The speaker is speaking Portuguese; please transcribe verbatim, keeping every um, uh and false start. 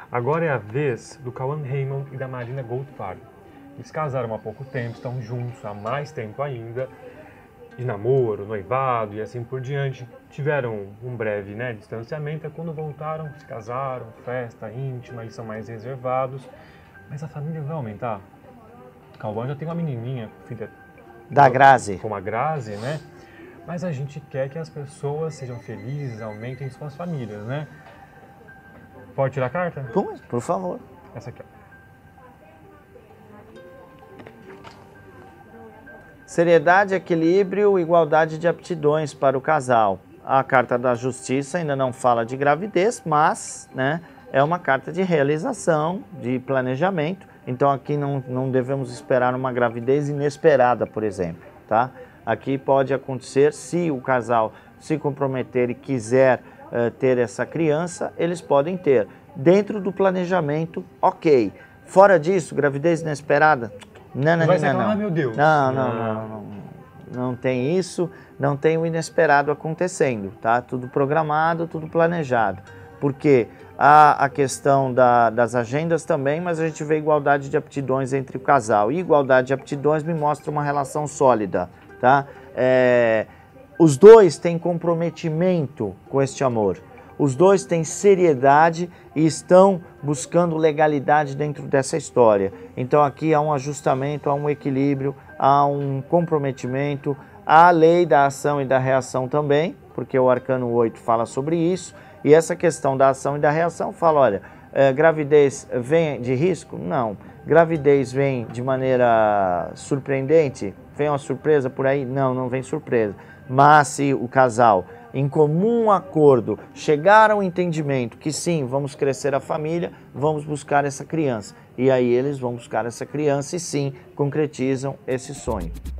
Agora é a vez do Cauã Raymond e da Marina Goldfarb. Eles casaram há pouco tempo, estão juntos há mais tempo ainda, de namoro, noivado e assim por diante. Tiveram um breve né, distanciamento, é quando voltaram, se casaram, festa íntima, eles são mais reservados. Mas a família vai aumentar. O Cauã já tem uma menininha, filha da Grazi. Com a Grazi, né? Mas a gente quer que as pessoas sejam felizes, aumentem suas famílias, né? Pode tirar a carta? Por, por favor. Essa aqui, ó. Seriedade, equilíbrio, igualdade de aptidões para o casal. A carta da justiça ainda não fala de gravidez, mas né, é uma carta de realização, de planejamento. Então aqui não, não devemos esperar uma gravidez inesperada, por exemplo. Tá? Aqui pode acontecer, se o casal se comprometer e quiser uh, ter essa criança, eles podem ter. Dentro do planejamento, ok. Fora disso, gravidez inesperada... Não, não, vai não, ser não. Ah, meu Deus. Não, não, não, não, não. Não tem isso, não tem o inesperado acontecendo, tá? Tudo programado, tudo planejado. Porque há a questão da, das agendas também, mas a gente vê igualdade de aptidões entre o casal. E igualdade de aptidões me mostra uma relação sólida, tá? É, os dois têm comprometimento com este amor. Os dois têm seriedade e estão buscando legalidade dentro dessa história. Então aqui há um ajustamento, há um equilíbrio, há um comprometimento, há a lei da ação e da reação também, porque o arcano oito fala sobre isso, e essa questão da ação e da reação fala, olha, é, gravidez vem de risco? Não. Gravidez vem de maneira surpreendente? Vem uma surpresa por aí? Não, não vem surpresa. Mas se o casal, em comum acordo, chegar ao entendimento que sim, vamos crescer a família, vamos buscar essa criança. E aí eles vão buscar essa criança e sim, concretizam esse sonho.